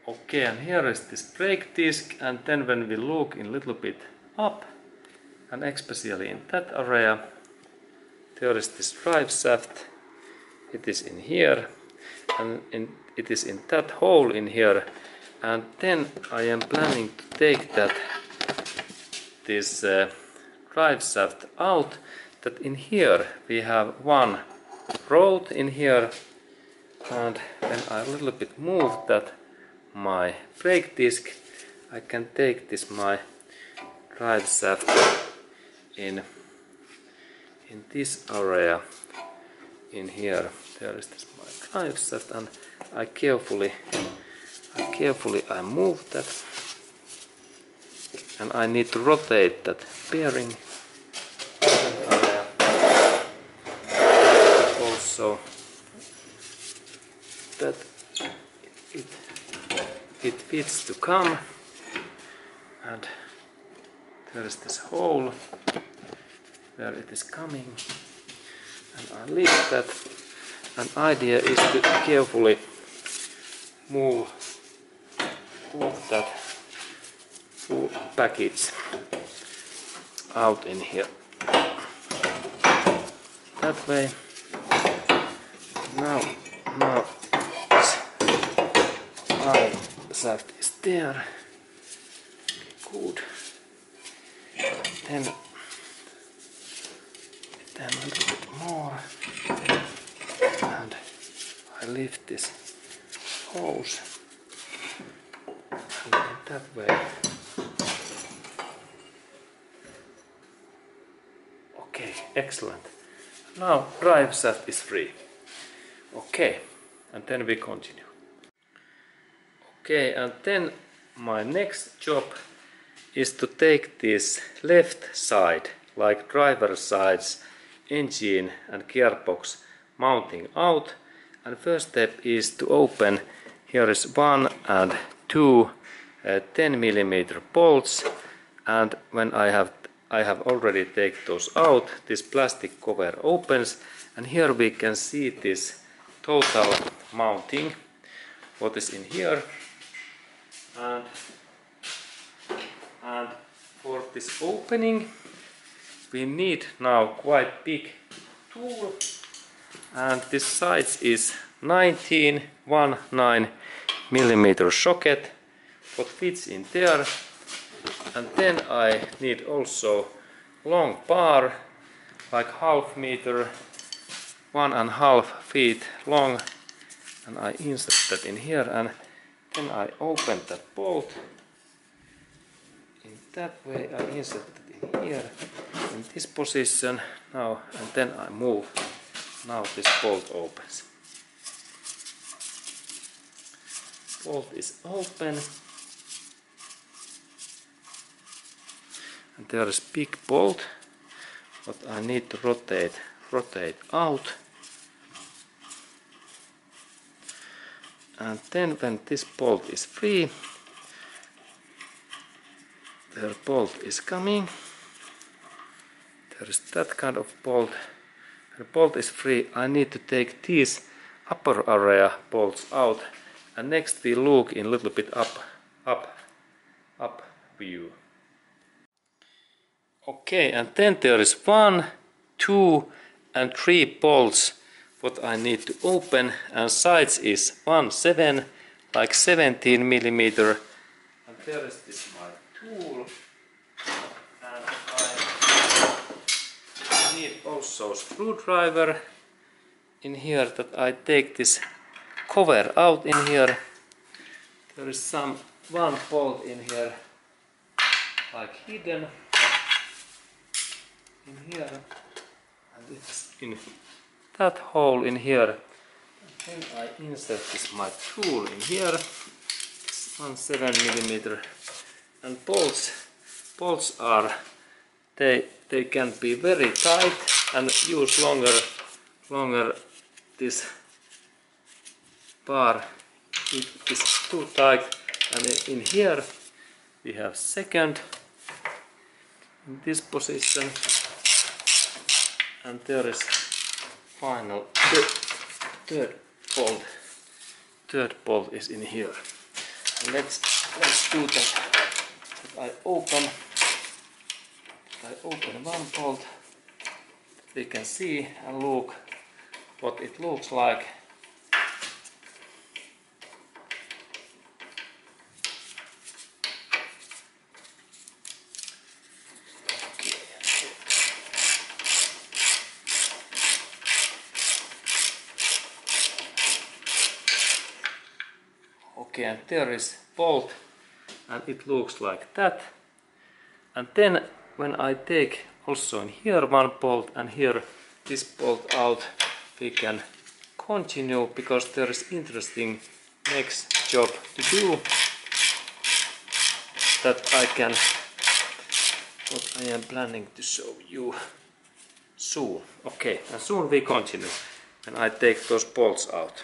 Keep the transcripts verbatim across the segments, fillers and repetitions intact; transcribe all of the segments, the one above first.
Okay, and here is this brake disc, and then when we look in a little bit up, and especially in that area, there is this drive shaft. It is in here, and in, it is in that hole in here, and then I am planning to take that this uh, drive shaft out. That in here we have one rod in here, and when I a little bit move that my brake disc, I can take this my drive shaft in in this area in here. There is this my drive shaft, and I carefully I carefully I move that, and I need to rotate that bearing area. Also that it it fits to come, and there is this hole where it is coming, and I lift that. An idea is to carefully move, move that full package out in here. That way. Now, now this drive shaft is there. Good. Then, then a little bit more, and I lift this hose, and in that way. Okay, excellent. Now drive shaft is free. Okay, and then we continue. Okay, and then my next job is to take this left side, like driver sides, engine and gearbox mounting out. And first step is to open, here is one and two uh, ten millimeter bolts, and when I have I have already taken those out, this plastic cover opens, and here we can see this total mounting, what is in here, and, and for this opening we need now quite big tool, and this size is nineteen millimeter socket, what fits in there. And then I need also long bar, like half meter, one and a half feet long, and I insert that in here, and then I open that bolt. In that way I insert it in here, in this position now, and then I move. Now this bolt opens. Bolt is open. And there is big bolt, what I need to rotate, rotate out. And then when this bolt is free, the bolt is coming. There is that kind of bolt. When the bolt is free, I need to take these upper area bolts out. And next we look in a little bit up, up, up view. Okay, and then there is one, two and three bolts what I need to open, and size is one seven, like seventeen millimeter. And there is this my tool, and I need also screwdriver in here, that I take this cover out in here. There is some one bolt in here, like hidden in here, and it's in that hole in here. And then I insert this my tool in here. It's one seven millimeter, and bolts bolts are they they can be very tight and use longer longer this bar. It is too tight, and in here we have second in this position. And there is final third, third bolt. Third bolt is in here. let's let's do that. I open I open one bolt. We can see and look what it looks like. Okay, and there is bolt, and it looks like that. And then when I take also in here one bolt and here this bolt out, we can continue because there is interesting next job to do that I can, what I am planning to show you soon. Okay, and soon we continue when I take those bolts out.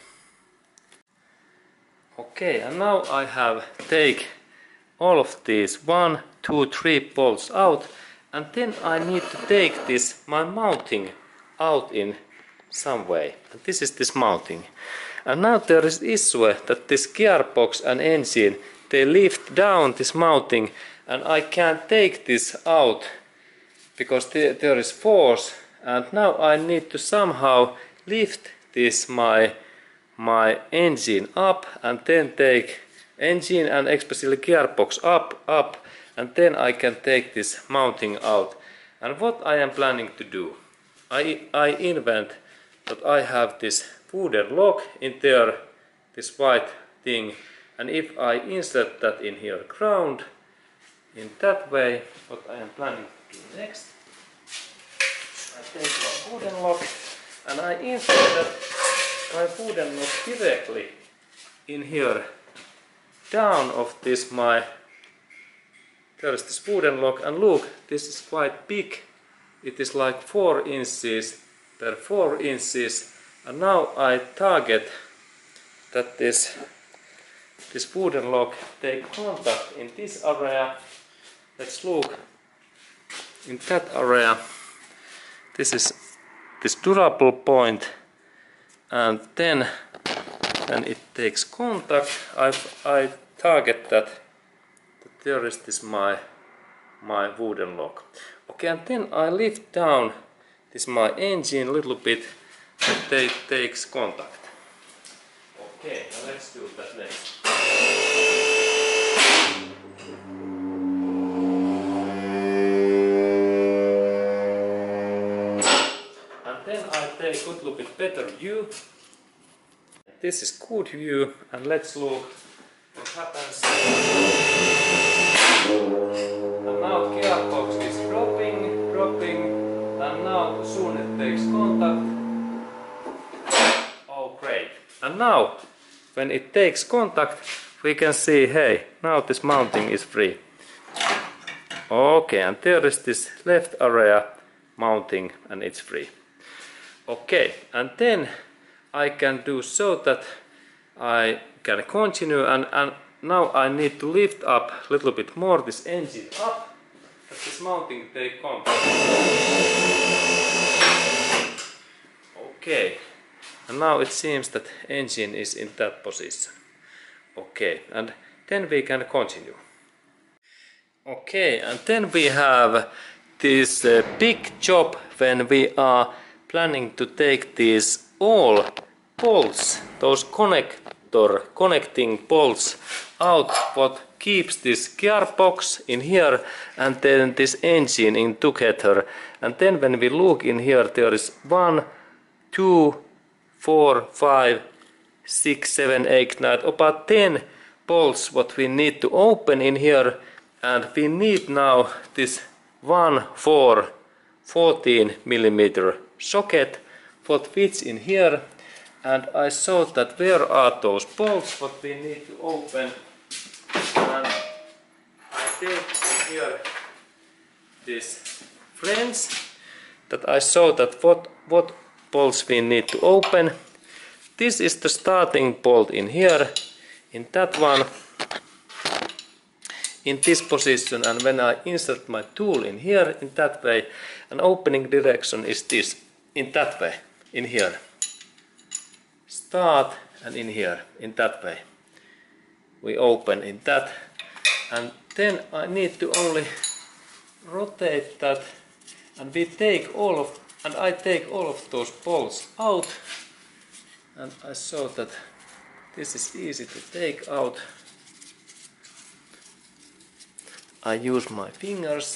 Okay, and now I have take all of these one, two, three bolts out, and then I need to take this my mounting out in some way. And this is this mounting. And now there is issue that this gearbox and engine, they lift down this mounting, and I can't take this out because there, there is force. And now I need to somehow lift this my my engine up and then take engine and especially gearbox up, up, and then I can take this mounting out. And what I am planning to do, I, I invent that I have this wooden lock in there, this white thing, and if I insert that in here ground, in that way, what I am planning to do next, I take my wooden lock and I insert that my wooden lock directly in here down of this my, there is this wooden lock, and look, this is quite big. It is like four inches per four inches, and now I target that this this wooden lock take contact in this area. Let's look in that area. This is this durable point, and then when it takes contact, I, I target that, that there is this my my wooden lock. Okay, and then I lift down this my engine a little bit, that it takes contact. Okay, now let's do that next. And then I take a little bit better view. This is good view, and let's look what happens. And now gearbox is dropping, dropping, and now soon it takes contact. Oh great. And now when it takes contact, we can see, hey, now this mounting is free. Okay, and there is this left area mounting, and it's free. Okay, and then I can do so that I can continue, and, and now I need to lift up a little bit more this engine up, that this mounting take contact. Okay, and now it seems that engine is in that position. Okay, and then we can continue. Okay, and then we have this uh, big job when we are planning to take these all bolts, those connector, connecting bolts out, what keeps this gearbox in here and then this engine in together. And then when we look in here, there is one, two, four, five, six, seven, eight, nine, about ten bolts what we need to open in here, and we need now this one, four, fourteen millimeter socket what fits in here, and I saw that where are those bolts what we need to open, and I take here this wrench that I saw that what what bolts we need to open. This is the starting bolt in here, in that one, in this position, and when I insert my tool in here in that way, an opening direction is this, in that way, in here. Start and in here, in that way. we open in that, and then I need to only rotate that, and we take all of and I take all of those bolts out, and I saw that this is easy to take out. I use my fingers,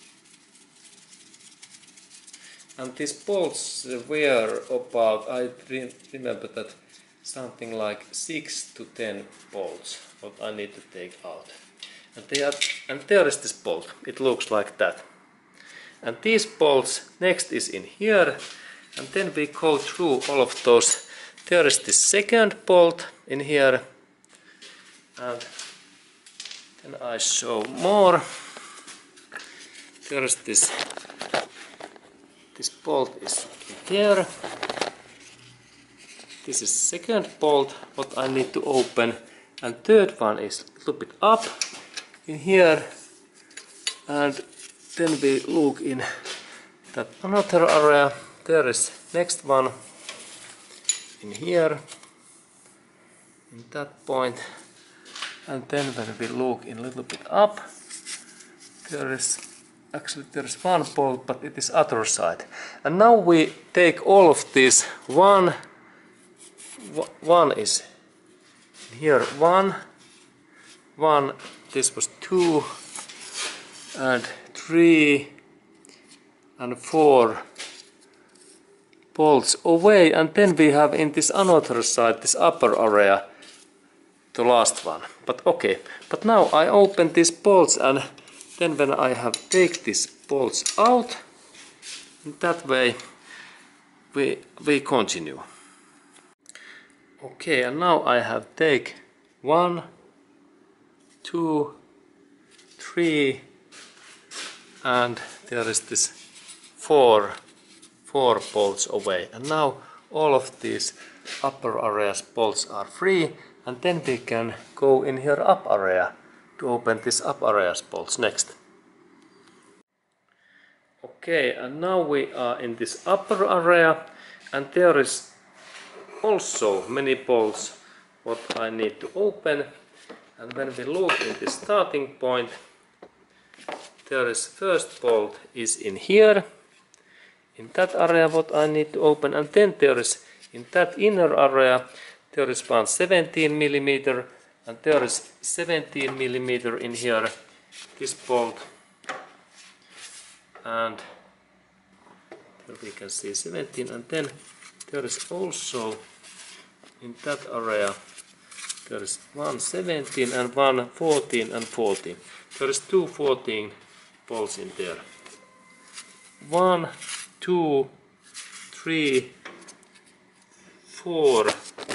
and these bolts were about, I re remember that something like six to ten bolts what I need to take out. And, they are, and there is this bolt, it looks like that. And these bolts next is in here, and then we go through all of those. There is this second bolt in here, and then I show more. There is this, this bolt is here. This is second bolt what I need to open, and third one is a little bit up in here, and then we look in that another area. There is next one in here, in that point, and then when we look in a little bit up, there is actually there is one bolt, but it is other side. And now we take all of these. One, one is here. One, one. This was two, and three, and four bolts away, and then we have in this another side, this upper area, the last one. But okay, but now I open these bolts, and then when I have take these bolts out, in that way we, we continue. Okay, and now I have take one, two, three, and there is this four, four bolts away. And now all of these upper areas bolts are free, and then we can go in here up area to open this up areas bolts next. Okay, and now we are in this upper area, and there is also many bolts what I need to open. And when we look in the starting point, there is first bolt is in here, in that area what I need to open, and then there is in that inner area there is one seventeen millimeter, and there is seventeen millimeter in here, this bolt, and there we can see seventeen, and then there is also in that area there is one seventeen and one fourteen and fourteen. There is two fourteen bolts in there. One, two, three, four,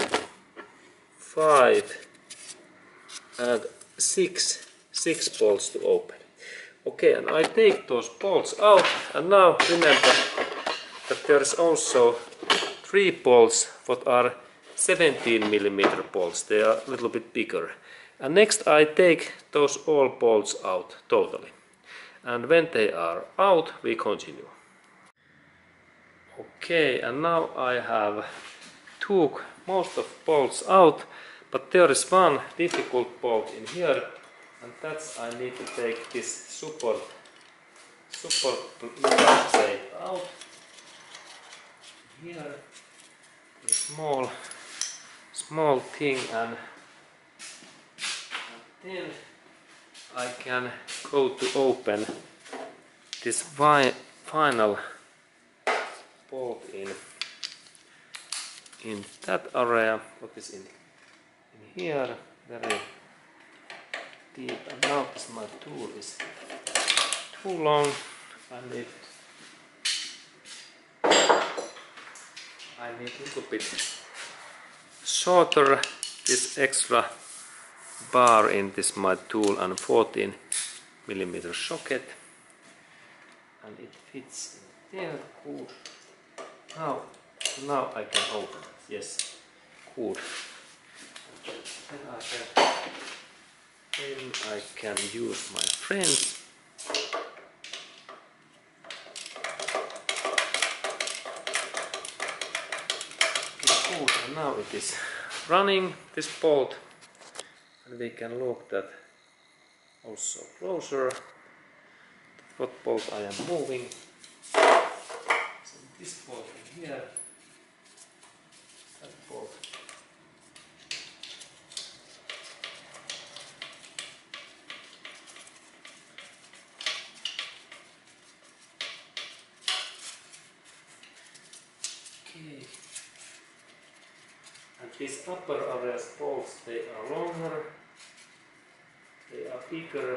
five, and six, six bolts to open. Okay, and I take those bolts out, and now remember that there is also three bolts what are seventeen millimeter bolts. They are a little bit bigger. And next I take those all bolts out totally. And when they are out, we continue. Okay, and now I have took most of bolts out, but there is one difficult bolt in here, and that's I need to take this support support plate out. Here, a small small thing, and, and then I can go to open this vi final bolt in in that area what is in in here very deep. And now this my tool is too long. I need I need a little bit shorter this extra bar in this my tool, and fourteen millimeter socket, and it fits in there. Good. Now, now I can open it. Yes, good. Then I can, then I can use my friends. Good. And now it is running this bolt. and we can look that also closer. What bolt I am moving. So this bolt in here, that bolt. Okay. And these upper areas bolts, they are longer, they are bigger.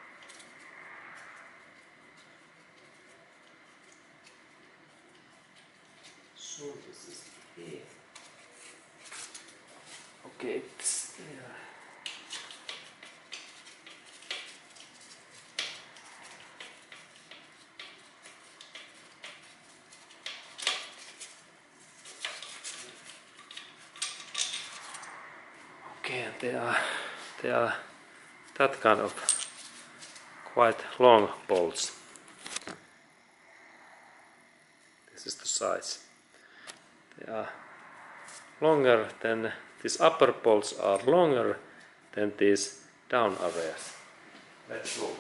So this is here. Okay, it's there. Okay, and they are they are that kind of quite long bolts. This is the size. They are longer than these upper bolts are longer than these down areas. Let's look.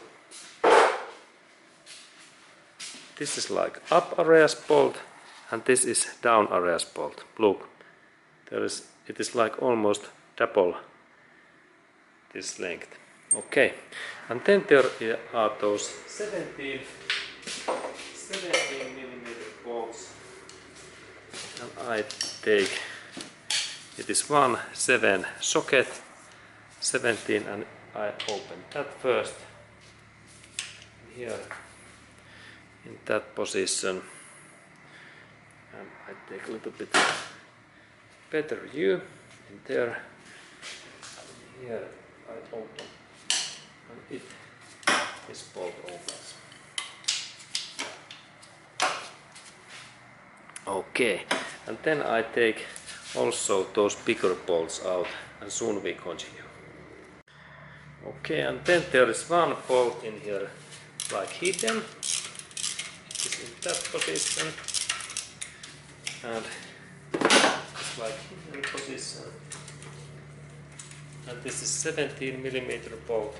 This is like up areas bolt and this is down areas bolt. Look, there is it is like almost double this length. Okay, and then there are those seventeen millimeter bolts. And I take, it is one seven socket, seventeen, and I open that first. Here, in that position, and I take a little bit better view in there. And here I open, and it this bolt opens. Okay, and then I take also those bigger bolts out, and soon we continue. Okay, and then there is one bolt in here like hidden. It is in that position, and it's like hidden position. And this is seventeen millimeter bolt.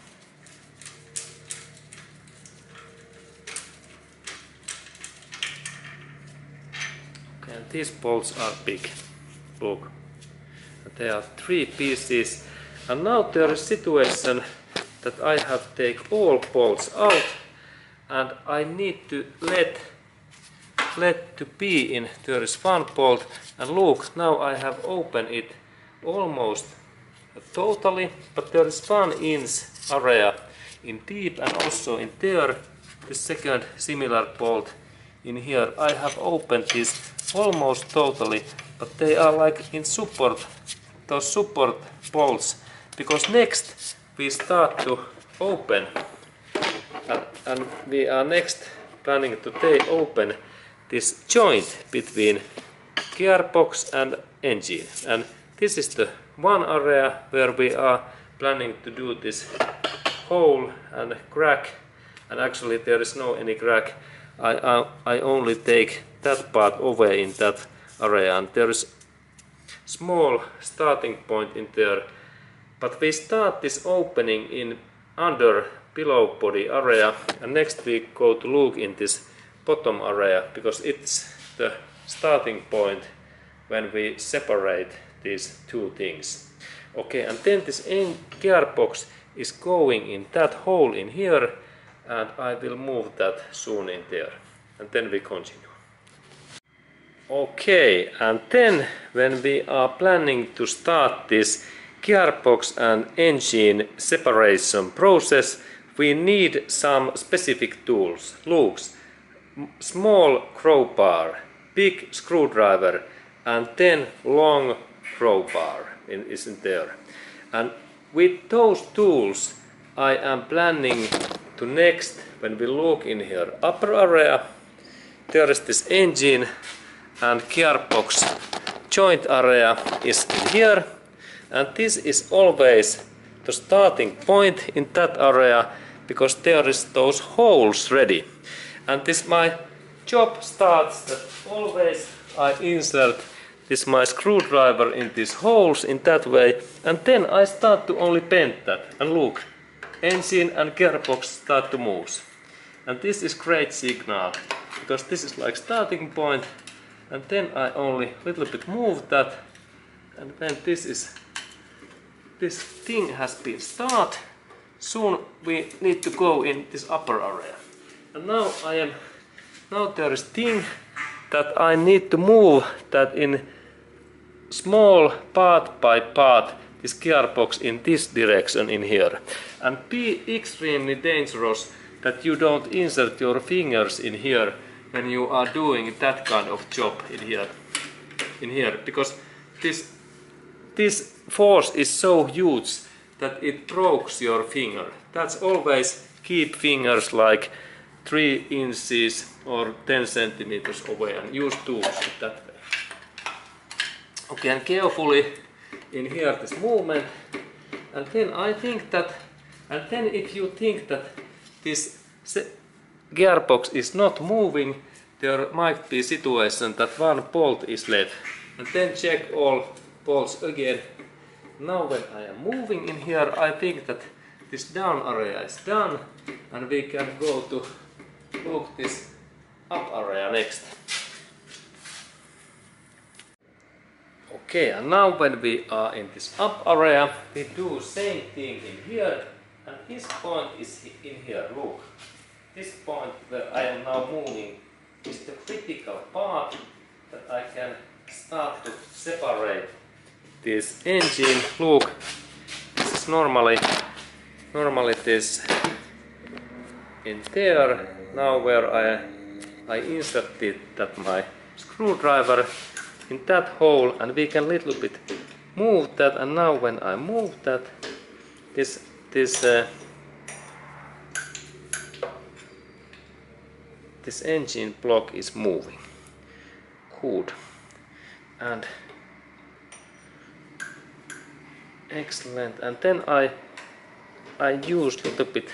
And these bolts are big. Look, and there are three pieces. And now there is a situation that I have to take all bolts out, and I need to let let to be in. There is one bolt, and look, now I have opened it almost totally, but there is one inch area in deep, and also in there the second similar bolt in here. I have opened this almost totally, but they are like in support, those support bolts, because next we start to open, and, and we are next planning to take open this joint between gearbox and engine, and this is the one area where we are planning to do this hole and crack, and actually there is no any crack. I, I, I only take that part away in that area, and there is small starting point in there, but we start this opening in under below body area, and next we go to look in this bottom area, because it's the starting point when we separate these two things. Okay, and then this end gearbox is going in that hole in here, and I will move that soon in there, and then we continue. Okay, and then when we are planning to start this gearbox and engine separation process, we need some specific tools. Look, small crowbar, big screwdriver, and then long crowbar in, isn't there. And with those tools I am planning to next, when we look in here upper area, there is this engine and gearbox joint area is in here, and this is always the starting point in that area, because there is those holes ready. And this my job starts that always I insert this my screwdriver in these holes in that way, and then I start to only bend that, and look, engine and gearbox start to move. And this is great signal, because this is like starting point, and then I only little bit move that, and when this is this thing has been started, soon we need to go in this upper area. And now I am now there is thing that I need to move that in small part by part this gearbox in this direction in here. And be extremely dangerous that you don't insert your fingers in here when you are doing that kind of job in here in here because this this force is so huge that it breaks your finger. That's always keep fingers like three inches or ten centimeters away and use tools that way. Okay, and carefully in here this movement, and then I think that, and then if you think that this gearbox is not moving, there might be a situation that one bolt is left, and then check all bolts again. Now when I am moving in here, I think that this down area is done, and we can go to look this up area next. Okay, and now when we are in this up area, we do same thing in here, and this point is in here, look. This point where I am now moving is the critical part that I can start to separate this engine. Look, this is normally, normally this in there, now where I, I inserted that my screwdriver in that hole, and we can little bit move that, and now when I move that, this this uh, this engine block is moving. Good. And excellent. And then I I use little bit.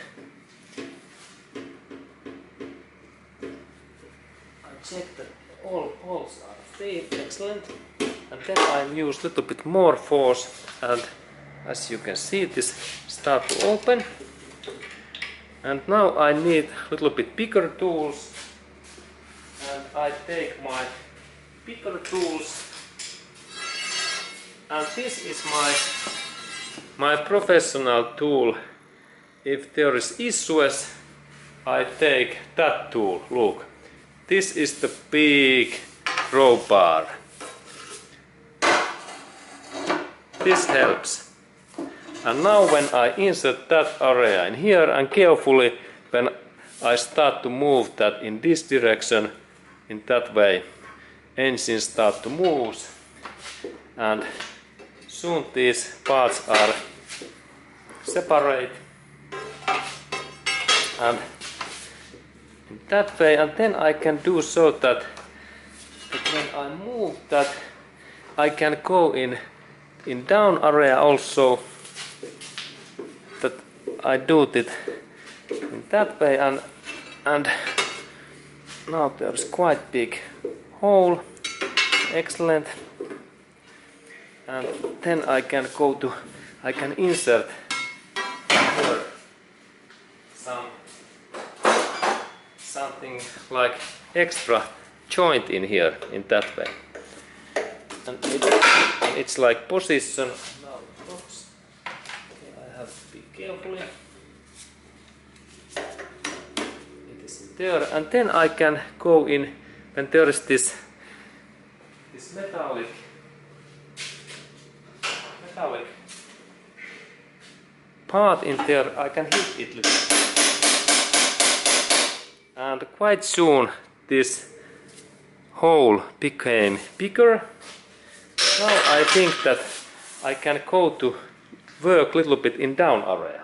I check that all bolts are free. Excellent. And then I use little bit more force, and as you can see, this start to open. And now I need a little bit bigger tools, and I take my bigger tools, and this is my my professional tool. If there is issues, I take that tool. Look, this is the big crowbar. This helps. And now when I insert that area in here, and carefully when I start to move that in this direction, in that way, engine start to move, and soon these parts are separate, and in that way, and then I can do so that, that when I move that, I can go in in down area also, that I do it in that way, and and now there's quite big hole. Excellent. And then I can go to, I can insert here some something like extra joint in here in that way, and, it, and it's like position. Now it looks. Okay, I have to be carefully. It is in there, and then I can go in when there is this this metallic metallic part in there. I can hit it little, and quite soon this hole became bigger. Now I think that I can go to work a little bit in down area.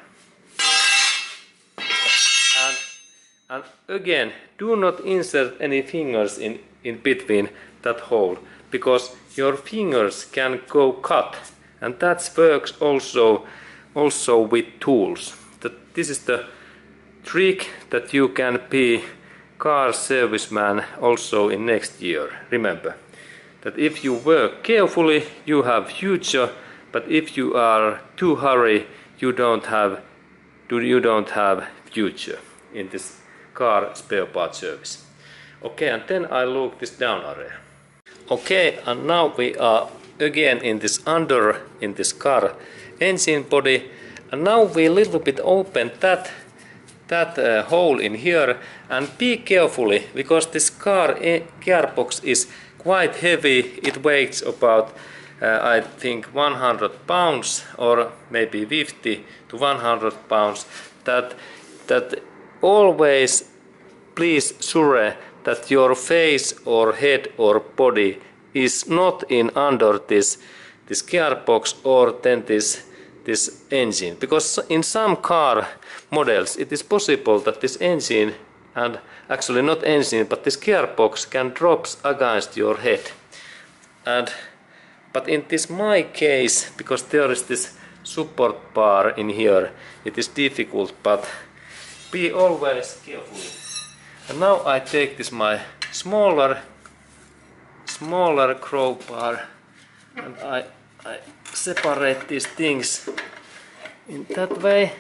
And, and again, do not insert any fingers in, in between that hole, because your fingers can go cut, and that works also also with tools. That this is the trick that you can be car serviceman also in next year. Remember, that if you work carefully, you have future, but if you are too hurry, you don't have you don't have future in this car spare part service. Okay, and then I look this down area. Okay, and now we are again in this under in this car engine body, and now we a little bit open that that uh, hole in here, and be carefully because this car gearbox is quite heavy. It weighs about uh, I think one hundred pounds or maybe fifty to one hundred pounds. That that always please sure that your face or head or body is not in under this this gearbox or then this this engine, because in some car models it is possible that this engine, and actually not engine but this gearbox, can drop against your head. And but in this my case, because there is this support bar in here, it is difficult, but be always careful. And now I take this my smaller smaller crowbar and I, I separate these things in that way.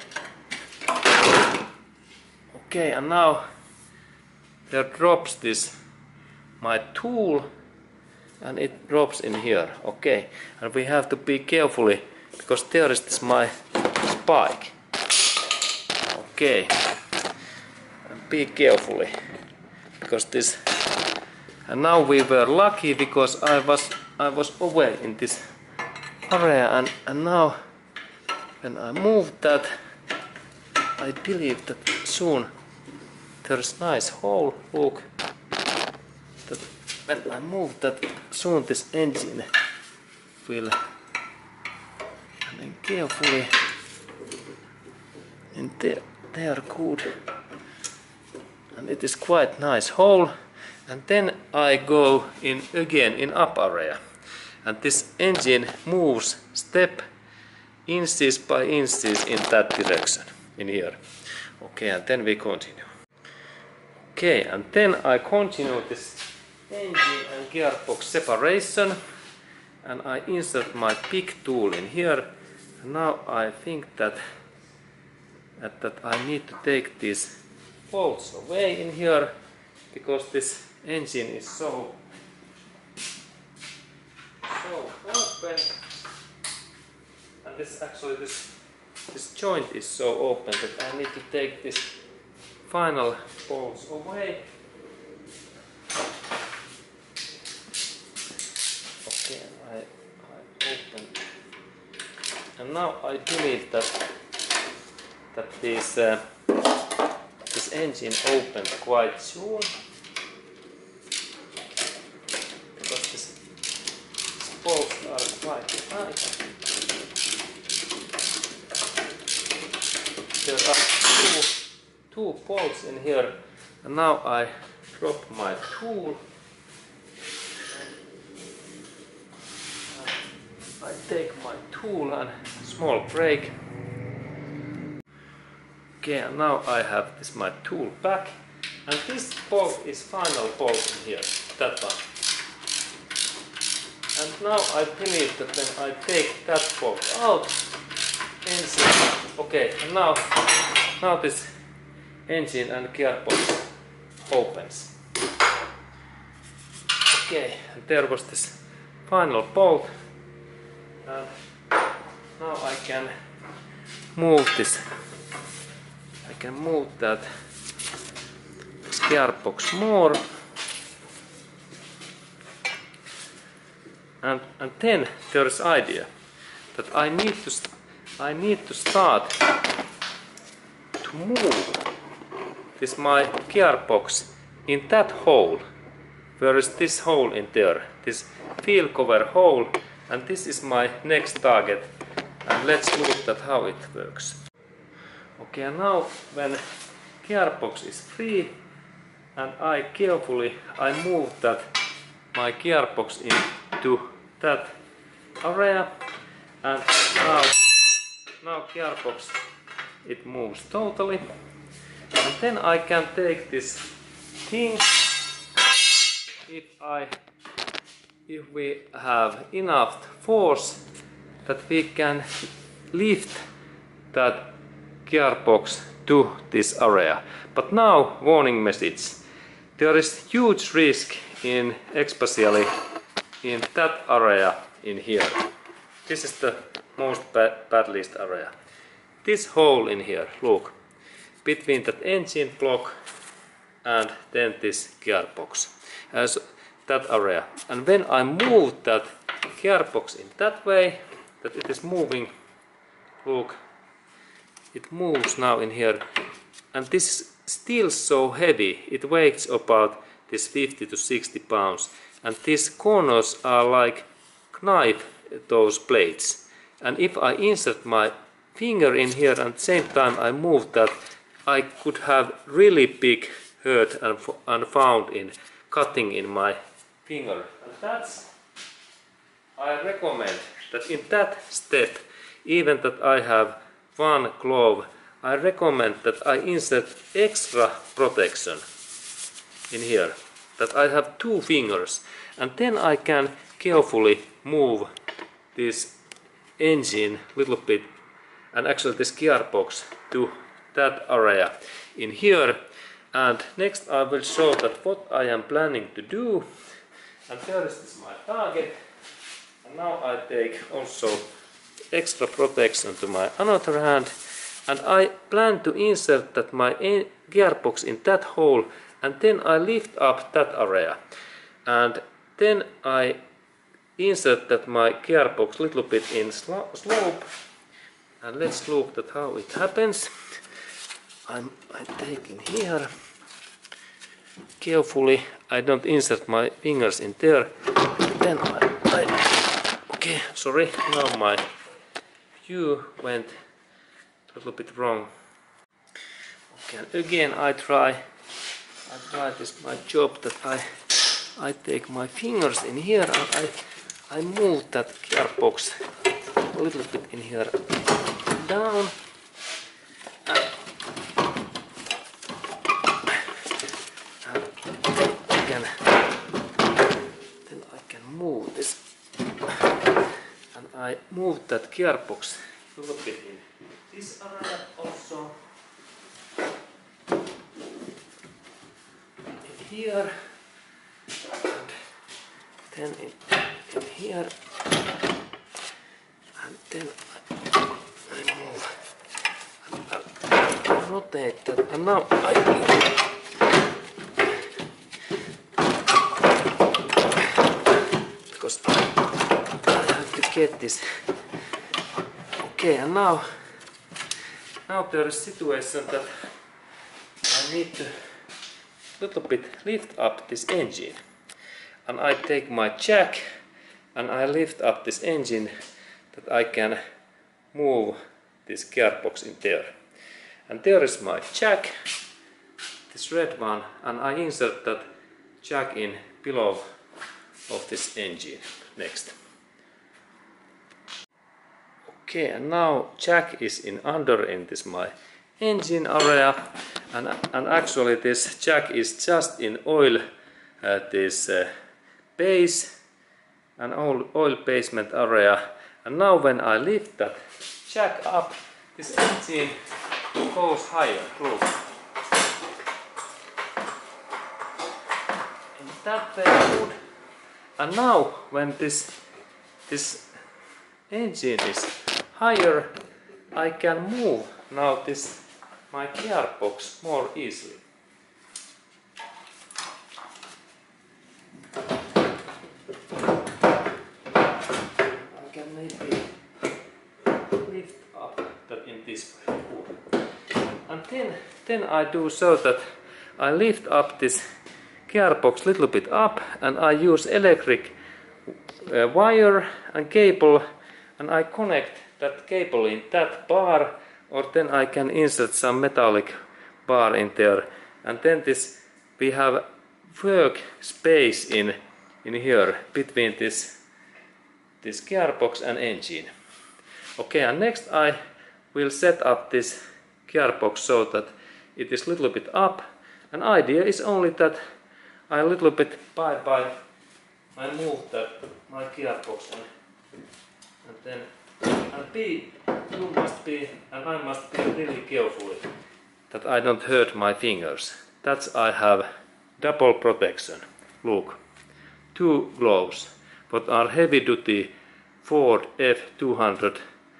Okay, and now there drops this my tool and it drops in here. Okay, and we have to be carefully because there is this my spike. Okay, and be carefully because this. And now we were lucky because I was I was away in this area, and, and now when I move that, I believe that soon there's nice hole. Look, that when I move that, soon this engine will, and then carefully, and there they are good, and it is quite nice hole. And then I go in again in up area, and this engine moves step inches by inches in that direction in here. Okay, and then we continue. Okay, and then I continue this engine and gearbox separation, and I insert my big tool in here. And now I think that that, that I need to take these bolts away in here because this engine is so so open, and this actually this this joint is so open that I need to take this final bolts away. Okay, I, I open, and now I believe that that this uh, this engine opened quite soon. Bolts are quite tight. There are two, two bolts in here, and now I drop my tool. I take my tool and small brake. Okay, and now I have this my tool back, and this bolt is final bolt in here, that one. And now I believe that when I take that bolt out, engine, okay, and now, now this engine and gearbox opens. Okay, and there was this final bolt, and now I can move this, I can move that this gearbox more. And, and then there is idea that I need to I need to start to move this my gearbox in that hole. Where is this hole in there? This wheel cover hole, and this is my next target. And let's look at how it works. Okay, and now when gearbox is free, and I carefully I move that my gearbox into that area, and now now gearbox it moves totally, and then I can take this thing. If I if we have enough force that we can lift that gearbox to this area. But now, warning message. There is huge risk in, especially in that area in here. This is the most bad, badliest area. This hole in here, look, between that engine block and then this gearbox, as that area. And when I move that gearbox in that way, that it is moving, look, it moves now in here, and this is still so heavy. It weighs about this fifty to sixty pounds, and these corners are like knife, those blades. And if I insert my finger in here and at the same time I move that, I could have really big hurt and, and found in cutting in my finger. And that's, I recommend that in that step, even that I have one glove, I recommend that I insert extra protection in here, that I have two fingers, and then I can carefully move this engine a little bit, and actually this gearbox, to that area in here. And next I will show that what I am planning to do, and there is my target. And now I take also extra protection to my another hand, and I plan to insert that my gearbox in that hole, and then I lift up that area, and then I insert that my gearbox a little bit in slo slope, and let's look at how it happens. I'm, I'm taking here carefully. I don't insert my fingers in there. Then I, I okay, sorry, now my view went a little bit wrong. Okay, and again I try. I try this my job that I I take my fingers in here and I I move that gearbox a little bit in here down. And, and then I can then I can move this, and I move that gearbox a little bit in this area also. In here. Then in, in here, and then I, I move and I rotate that, and now I because I, I have to get this. Okay, and now now there is a situation that I need to little bit lift up this engine. And I take my jack and I lift up this engine that I can move this gearbox in there. And there is my jack, this red one, and I insert that jack in below of this engine next. Okay, and now jack is in under in this my engine area, and, and actually this jack is just in oil uh, this uh, base and oil, oil basement area. And now when I lift that jack up, this engine goes higher. Look. In that way good. And now when this this engine is higher, I can move now this my gearbox more easily. Lift up that in this way. And then, then I do so that I lift up this gearbox a little bit up, and I use electric uh, wire and cable, and I connect that cable in that bar, or then I can insert some metallic bar in there, and then this we have work space in in here between this this gearbox and engine. Okay, and next I will set up this gearbox so that it is a little bit up, and idea is only that I a little bit by by I move that my gearbox and, and then and be you must be and I must be really careful that I don't hurt my fingers. That's I have double protection. Look, two gloves, but are heavy duty Ford F two hundred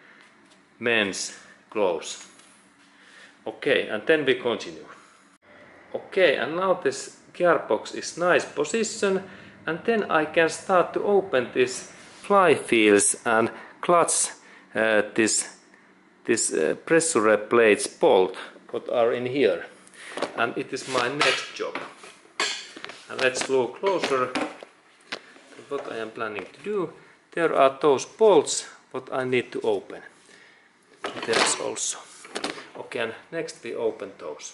men's gloves. Okay, and then we continue. Okay, and now this gearbox is nice position, and then I can start to open this flywheels and clutch uh, this this uh, pressure plates bolt what are in here, and it is my next job. And let's look closer at what I am planning to do. There are those bolts what I need to open. There's also. Okay, and next we open those.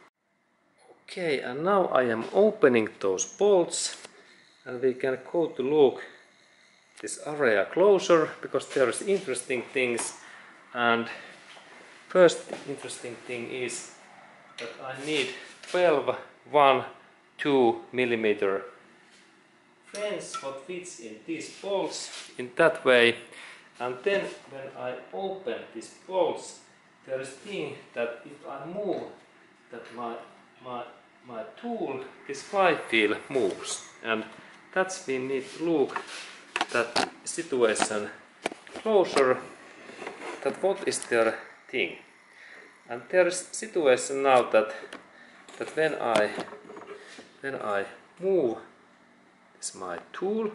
Okay, and now I am opening those bolts, and we can go to look this area closer because there is interesting things. And first interesting thing is that I need twelve one two millimeter fence what fits in these bolts in that way. And then when I open these bolts, there is thing that if I move that my my my tool, this flywheel moves, and that's we need to look that situation closer, that what is their thing. And there is situation now that that when I when I move this my tool,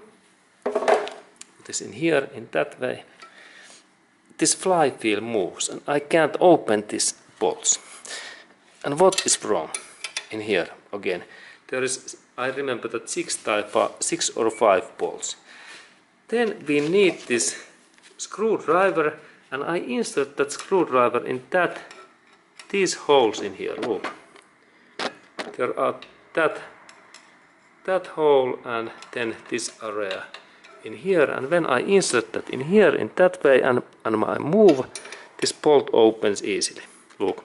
it is in here in that way, this flywheel moves and I can't open these bolts. And what is wrong in here again? There is, I remember that six type of, six or five bolts. Then we need this screwdriver, and I insert that screwdriver in that these holes in here. Look, there are that that hole and then this area in here. And when I insert that in here in that way and and I move, this bolt opens easily. Look.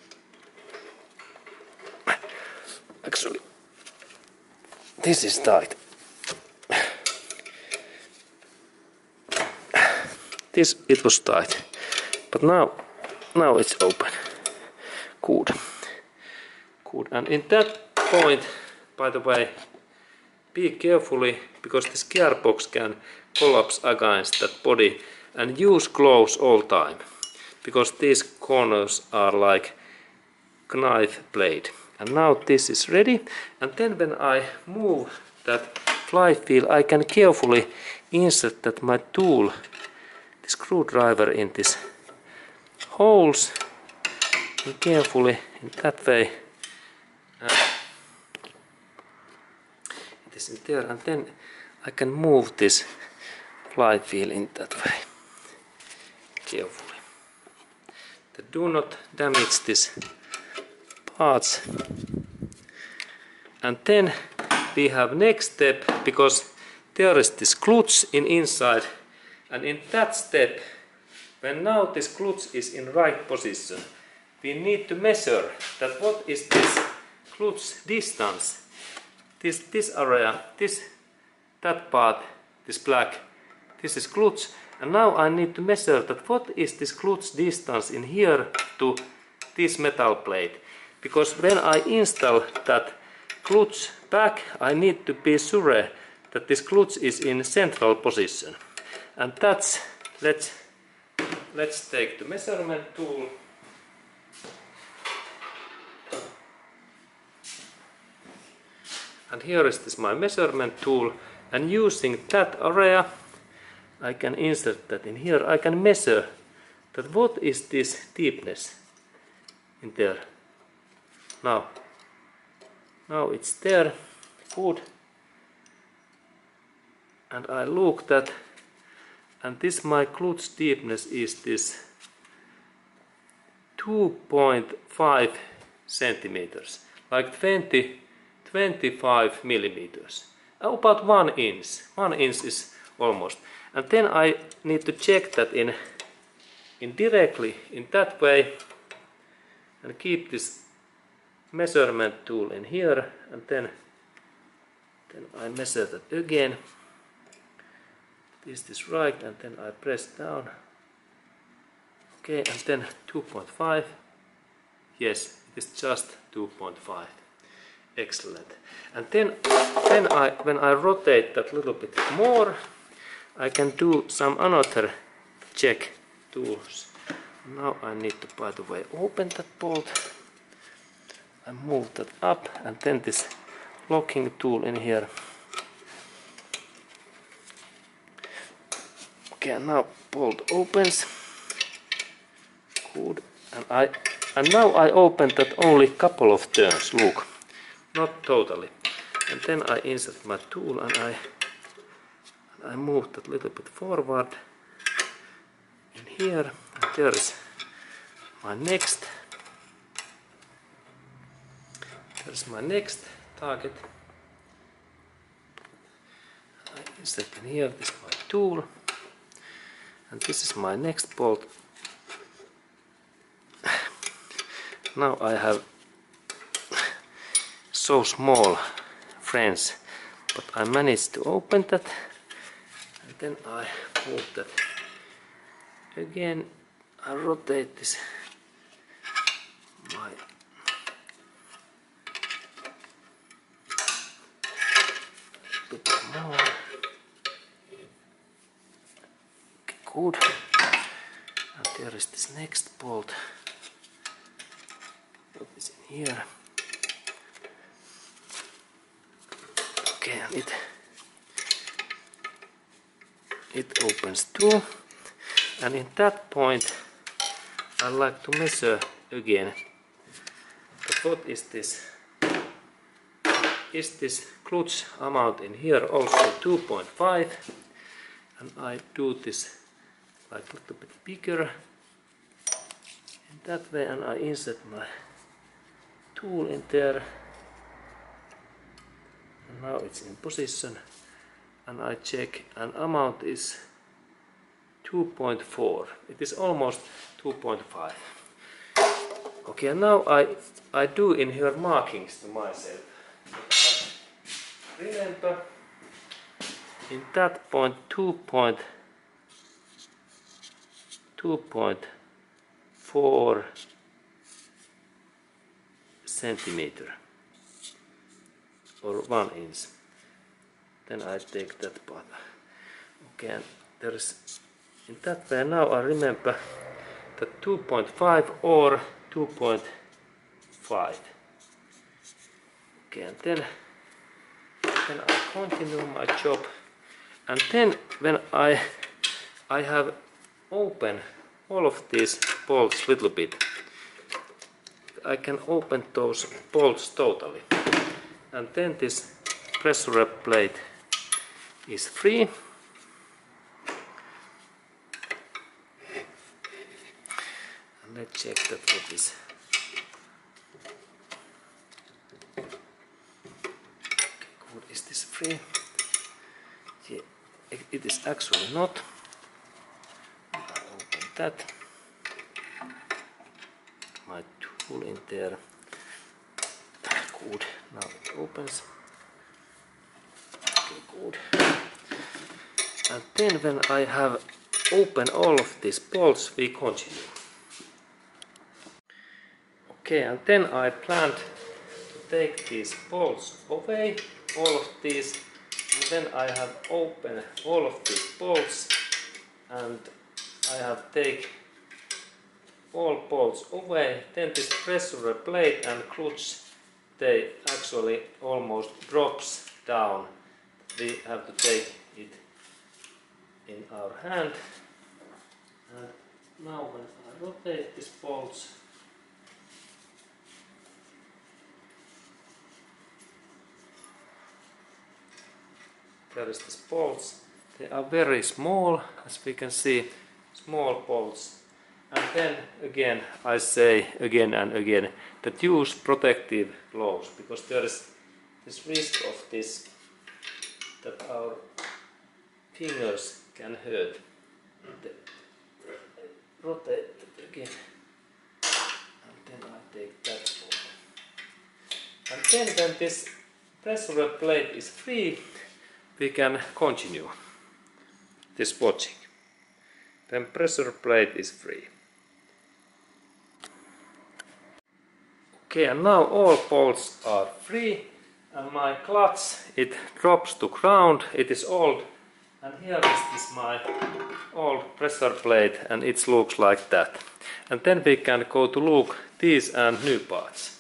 Actually, this is tight. This it was tight, but now, now it's open. Good, good. And in that point, by the way, be carefully because this gearbox can collapse against that body, and use gloves all time because these corners are like knife blade. And now this is ready, and then when I move that flywheel, I can carefully insert that my tool, the screwdriver, in this holes, and carefully in that way. Uh, it is in there, and then I can move this flywheel in that way, carefully. That do not damage this parts. And then we have next step, because there is this clutch in inside, and in that step, when now this clutch is in right position, we need to measure that what is this clutch distance, this this area, this that part, this black, this is clutch, and now I need to measure that what is this clutch distance in here to this metal plate. Because when I install that clutch back, I need to be sure that this clutch is in central position. And that's, let's, let's take the measurement tool. And here is this my measurement tool, and using that area, I can insert that in here. I can measure that what is this deepness in there. Now, now it's there, good, and I look that, and this my clutch deepness is this two point five centimeters, like twenty, twenty-five millimeters, about one inch, one inch is almost. And then I need to check that in, in directly in that way, and keep this measurement tool in here, and then then I measure that again. Is this right? And then I press down. Okay, and then two point five. Yes, it is just two point five. Excellent. And then, then I, when I rotate that little bit more, I can do some another check tools. Now I need to, by the way, open that bolt. I move that up, and then this locking tool in here. Okay, now bolt opens. Good. And I and now I open that only couple of turns. Look, not totally. And then I insert my tool and I and I move that little bit forward. In here, and there is my next. There's my next target. I insert in here. This is my tool, and this is my next bolt. Now I have so small frames, but I managed to open that, and then I move that again. I rotate this my bit more. Okay, good. And there is this next bolt. Put this in here. Okay, and it it opens too. And in that point, I like to measure again. But what is this? Is this clutch amount in here also two point five? And I do this like a little bit bigger in that way, and I insert my tool in there. And now it's in position, and I check, and amount is two point four. It is almost two point five. Okay, and now I I do in here markings to myself. Remember, in that point two point two point four centimeter or one inch. Then I take that part. Okay, and there is in that way. Now I remember that two point five or two point five. Okay, and then then I continue my job, and then when I I have opened all of these bolts a little bit, I can open those bolts totally, and then this pressure plate is free. And let's check that what is. Is this free? Yeah, it is actually not. I open that. My tool in there. Good. Now it opens. Okay, good. And then when I have opened all of these bolts, we continue. Okay, and then I planned to take these bolts away. All of these, and then I have opened all of these bolts, and I have take all bolts away. Then this pressure plate and clutch, they actually almost drops down. We have to take it in our hand, and now when I rotate these bolts, there is these bolts. They are very small, as we can see, small bolts. And then again, I say again and again that use protective gloves, because there is this risk of this, that our fingers can hurt. Rotate it again, and then I take that bolt. And then when this pressure plate is free, we can continue. this watching. Then pressure plate is free. Okay, and now all bolts are free, and my clutch, it drops to ground. It is old, and here is this my old pressure plate, and it looks like that. And then we can go to look these and new parts.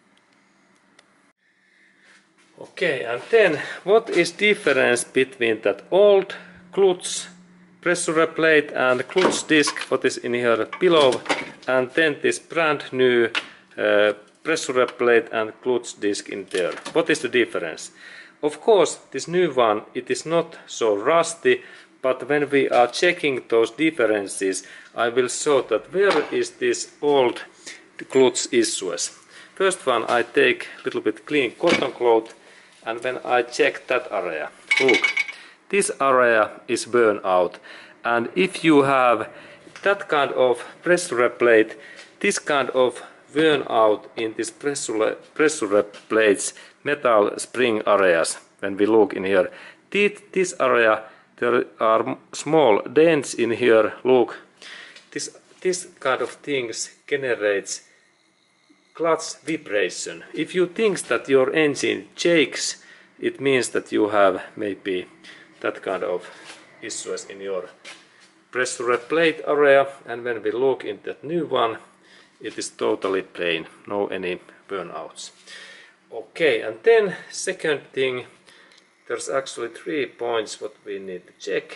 Okay, and then what is difference between that old clutch pressure plate and clutch disc, what is in here below, and then this brand new uh, pressure plate and clutch disc in there? What is the difference? Of course, this new one, it is not so rusty, but when we are checking those differences, I will show that where is this old clutch issues. First one, I take a little bit clean cotton cloth, and when I check that area, look, this area is burned out, and if you have that kind of pressure plate, this kind of worn out in this pressure, pressure plates metal spring areas, when we look in here, this, this area, there are small dents in here. Look, this, this kind of things generates clutch vibration. If you think that your engine shakes, it means that you have maybe that kind of issues in your pressure plate area. And when we look in that new one, it is totally plain, no any burnouts. Okay, and then second thing, there's actually three points what we need to check,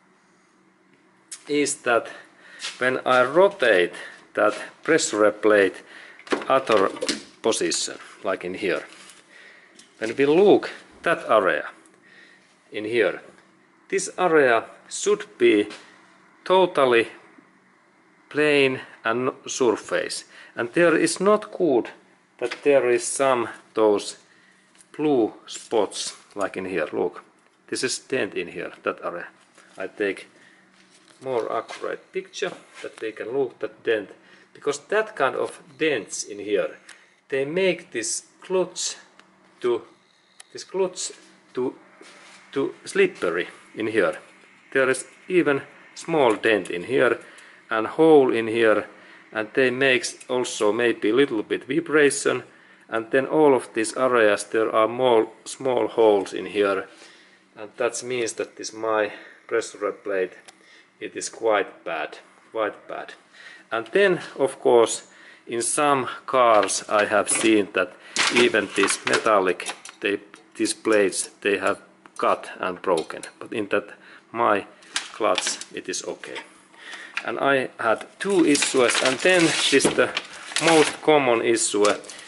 is that when I rotate that pressure plate other position, like in here, when we look that area in here, this area should be totally plain and surface, and there is not good that there is some those blue spots like in here. Look, this is dent in here, that area. I take more accurate picture that we can look that dent, because that kind of dents in here, they make this clutch to this clutch to to slippery in here. There is even small dent in here and hole in here, and they makes also maybe a little bit vibration, and then all of these areas there are more small holes in here, and that means that this my pressure plate, it is quite bad, quite bad. And then of course in some cars I have seen that even this metallic, they, these plates, they have cut and broken, but in that my clutch it is okay. And I had two issues, and then this the most common issue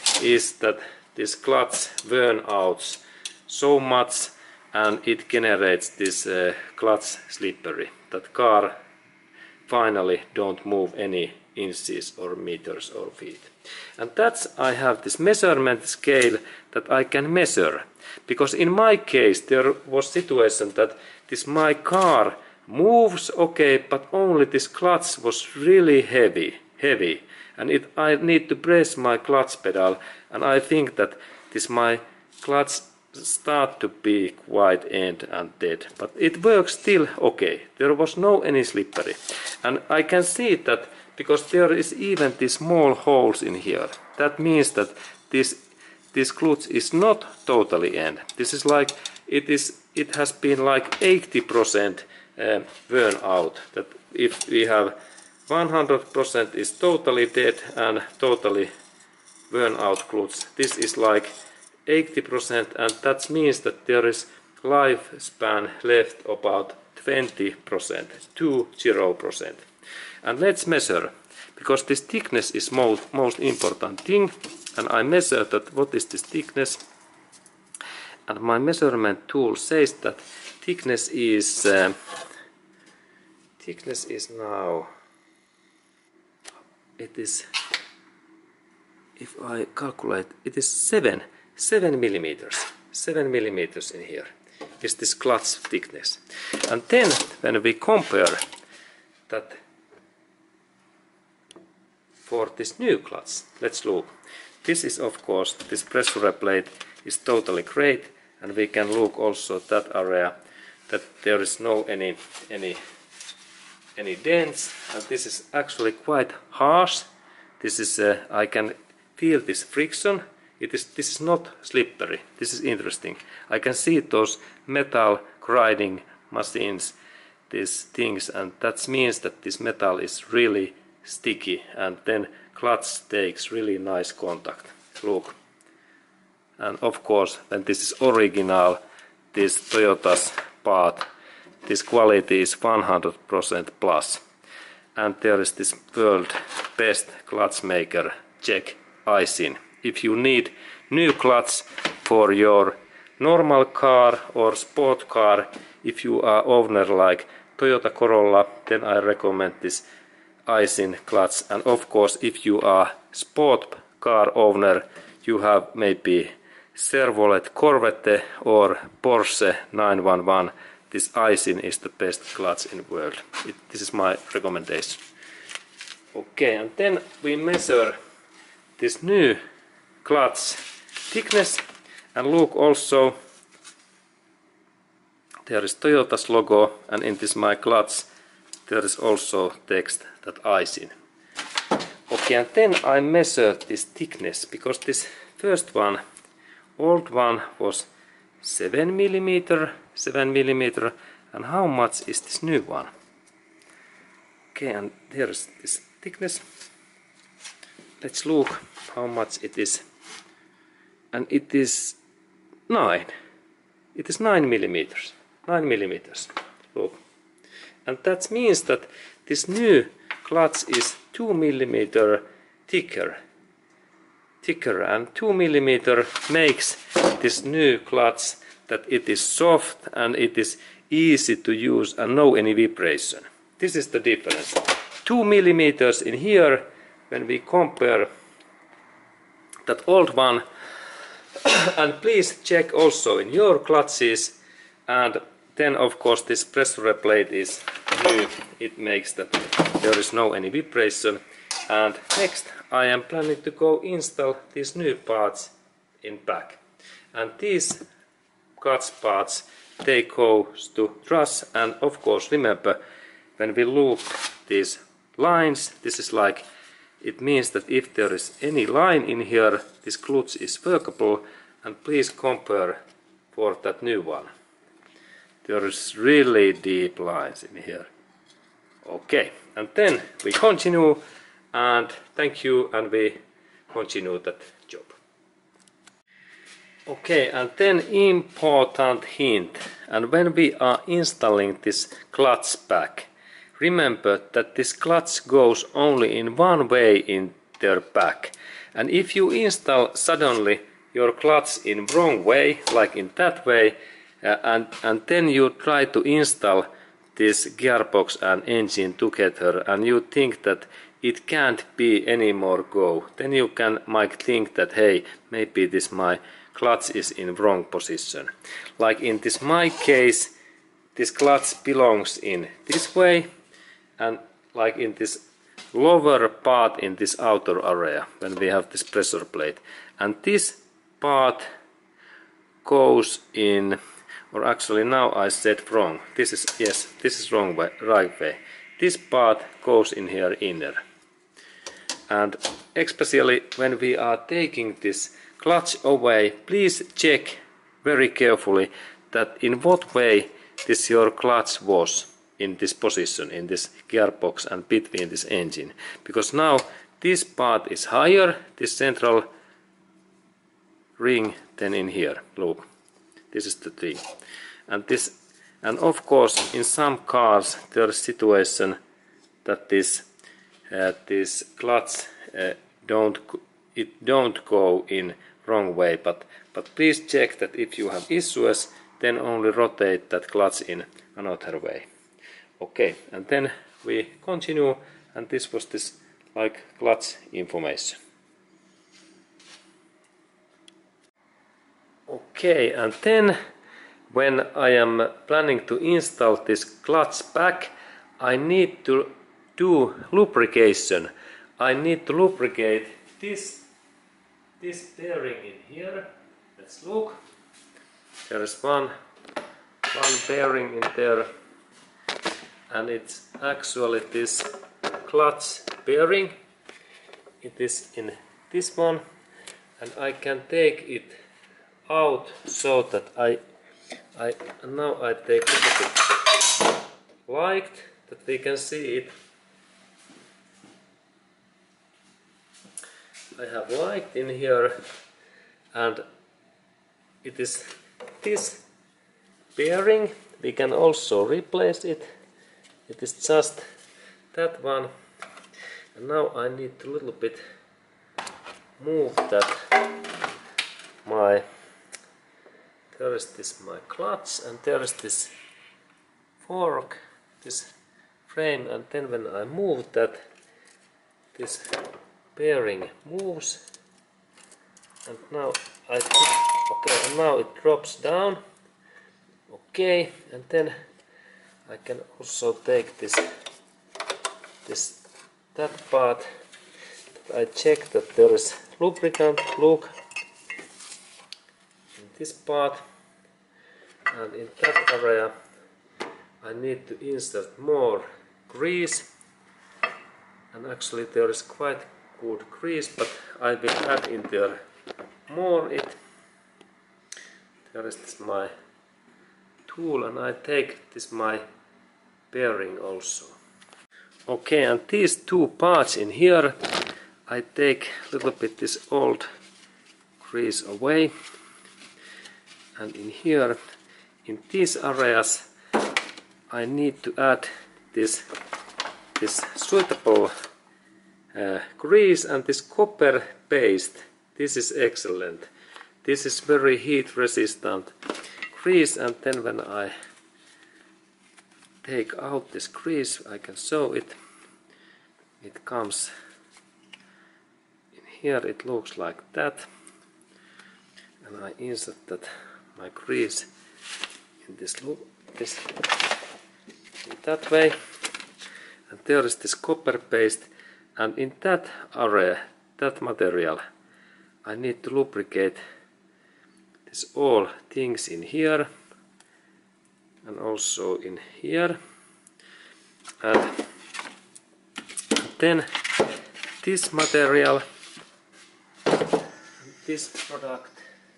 is that this clutch burn out so much, and it generates this uh, clutch slippery, that car finally don't move any inches or meters or feet. And that's I have this measurement scale that I can measure, because in my case there was situation that this my car moves okay, but only this clutch was really heavy, heavy, and it I need to press my clutch pedal, and I think that this my clutch start to be quite end and dead, but it works still okay. There was no any slippery, and I can see that because there is even these small holes in here. That means that this this clutch is not totally end. This is like it is. It has been like eighty percent uh, worn out. That if we have one hundred percent is totally dead and totally worn out clutch, this is like eighty percent, and that means that there is lifespan left about twenty percent to zero percent. And let's measure, because this thickness is most, most important thing, and I measure that what is this thickness, and my measurement tool says that thickness is uh, thickness is now, it is, if I calculate, it is seven seven millimeters, seven millimeters in here is this clutch thickness. And then when we compare that for this new clutch, let's look. This is of course, this pressure plate is totally great, and we can look also that area that there is no any any any dents, and this is actually quite harsh. This is uh, I can feel this friction. It is this is not slippery. This is interesting. I can see those metal grinding machines, these things, and that means that this metal is really sticky, and then clutch takes really nice contact. Look. And of course, when this is original, this Toyota's part, this quality is one hundred percent plus. And there is this world best clutch maker, Czech Aisin. If you need new clutch for your normal car or sport car, if you are owner like Toyota Corolla, then I recommend this Aisin clutch. And of course, if you are sport car owner, you have maybe Chevrolet Corvette or Porsche nine one one. This Aisin is the best clutch in the world. It, this is my recommendation. Okay, and then we measure this new clutch thickness, and look also, there is Toyota's logo, and in this my clutch there is also text that Aisin. Okay, and then I measure this thickness, because this first one, old one, was seven millimeter, seven millimeter, and how much is this new one? Okay, and here is this thickness. Let's look how much it is, and it is nine. It is nine millimeters. Nine millimeters. Look, and that means that this new clutch is two millimeter thicker. Thicker, and two millimeter makes this new clutch that it is soft and it is easy to use and no any vibration. This is the difference. Two millimeters in here, when we compare that old one, and please check also in your clutches, and then of course this pressure plate is new. It makes that there is no any vibration. And next I am planning to go install these new parts in back, and these clutch parts, they go to truss. And of course remember, when we loop these lines, this is like, it means that if there is any line in here, this clutch is workable. And please compare for that new one. There is really deep lines in here. Okay, and then we continue, and thank you, and we continue that job. Okay, and then important hint, and when we are installing this clutch pack, remember that this clutch goes only in one way in their pack, and if you install suddenly your clutch in wrong way, like in that way, uh, and, and then you try to install this gearbox and engine together, and you think that it can't be any more go, then you can might think that, hey, maybe this my clutch is in wrong position. Like in this my case, this clutch belongs in this way, and like in this lower part in this outer area, when we have this pressure plate, and this part goes in, or actually now I said wrong. This is, yes, this is wrong way, right way. This part goes in here inner. And especially when we are taking this clutch away, please check very carefully that in what way this your clutch was in this position, in this gearbox and between this engine. Because now this part is higher, this central ring, than in here. Look, this is the thing. And this, and of course in some cars there is situation that this uh, this clutch uh, don't it don't go in wrong way, but but please check that if you have issues, then only rotate that clutch in another way. Okay, and then we continue, and this was this like clutch information. Okay, and then when I am planning to install this clutch pack, I need to do lubrication. I need to lubricate this this bearing in here. Let's look. There is one one bearing in there, and it's actually this clutch bearing. It is in this one, and I can take it out so that I I now I take a little bit light that we can see it. I have light in here, and it is this bearing. We can also replace it. It is just that one, and now I need to little bit move that. My there is this my clutch, and there is this fork, this frame, and then when I move that, this bearing moves, and now I okay, and now it drops down. Okay, and then I can also take this this that part. I check that there is lubricant. Look in this part, and in that area I need to insert more grease, and actually there is quite good grease, but I will add in there more it. There is this my tool, and I take this my bearing also. Okay, and these two parts in here, I take a little bit this old grease away, and in here, in these areas, I need to add this this suitable uh, grease, and this copper paste. This is excellent. This is very heat resistant grease, and then when I take out this grease, I can show it. It comes in here, it looks like that, and I insert that my grease in this loop, this in that way, and there is this copper paste, and in that area, that material, I need to lubricate this all things in here and also in here, and then this material, this product,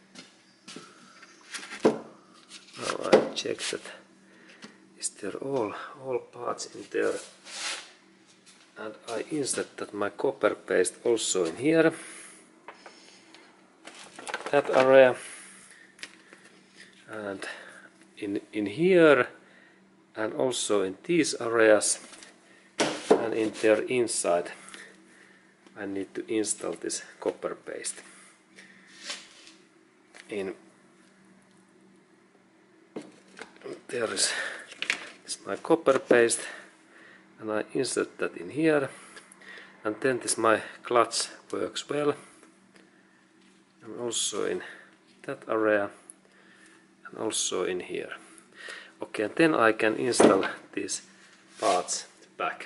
now I check that is there all all parts in there, and I insert that my copper paste also in here, that area, and in in here, and also in these areas, and in their inside I need to install this copper paste. In there is this my copper paste, and I insert that in here, and then this my clutch works well, and also in that area, and also in here. Okay, and then I can install these parts back.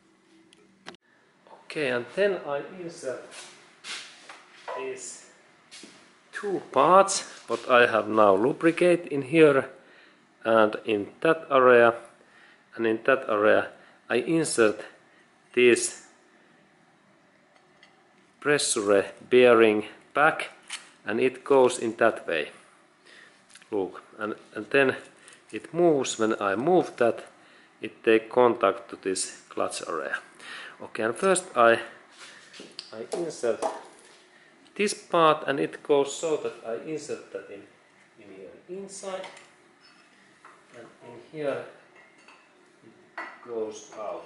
Okay, and then I insert these two parts what I have now lubricate in here, and in that area, and in that area I insert this pressure bearing back, and it goes in that way. Look, and, and then it moves. When I move that, it takes contact to this clutch area. Okay, and first I I insert this part, and it goes so that I insert that in, in here inside, and in here it goes out.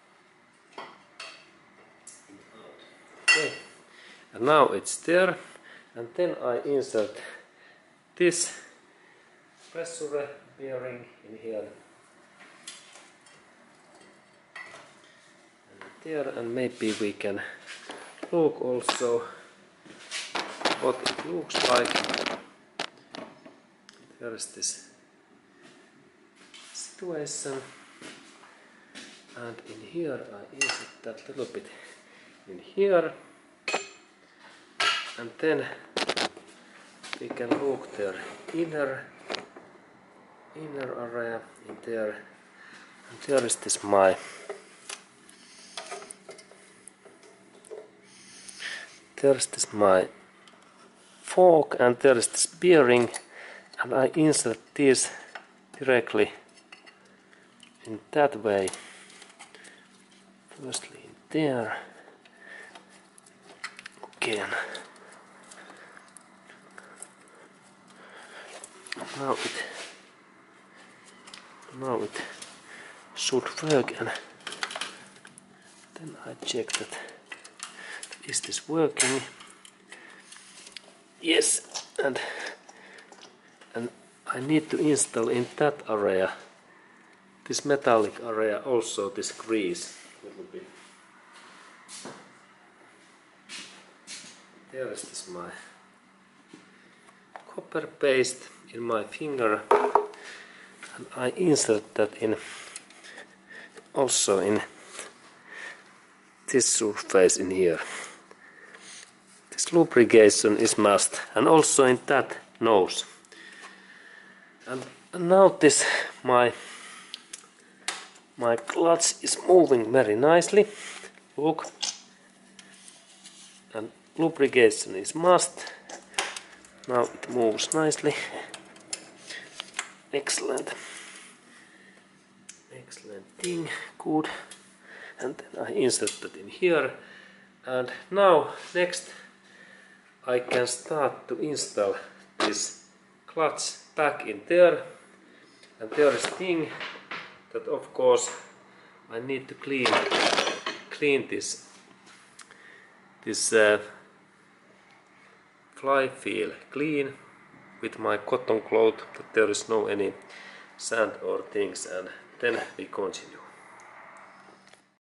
out. Okay, and now it's there, and then I insert this pressure bearing in here and there, and maybe we can look also what it looks like. There is this situation, and in here I insert that little bit in here, and then we can look their inner inner area in there, and there is this my there is this my fork, and there is this bearing, and I insert this directly in that way. Firstly in there, again. Now it now it should work, and then I check that is this working. Yes, and and I need to install in that area, this metallic area, also this grease a little bit. There is this my copper paste in my finger, and I insert that in also in this surface in here. This lubrication is must, and also in that nose. And, and now this my my clutch is moving very nicely. Look, and lubrication is must. Now it moves nicely. Excellent. Excellent thing. Good. And then I insert that in here. And now next I can start to install this clutch back in there. And there is thing that of course I need to clean clean this this uh, fly feel clean with my cotton cloth, that there is no any sand or things, and then we continue.